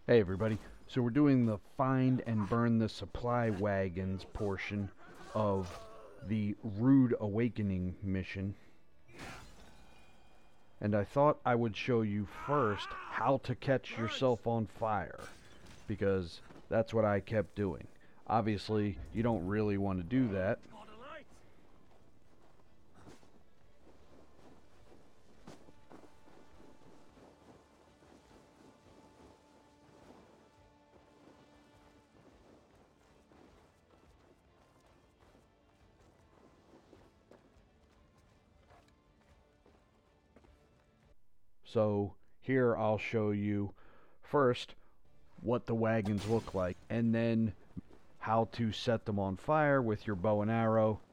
Hey everybody, so we're doing the find and burn the supply wagons portion of the Rude Awakening mission. And I thought I would show you first how to catch yourself on fire, because that's what I kept doing. Obviously, you don't really want to do that. So here I'll show you first what the wagons look like, and then how to set them on fire with your bow and arrow,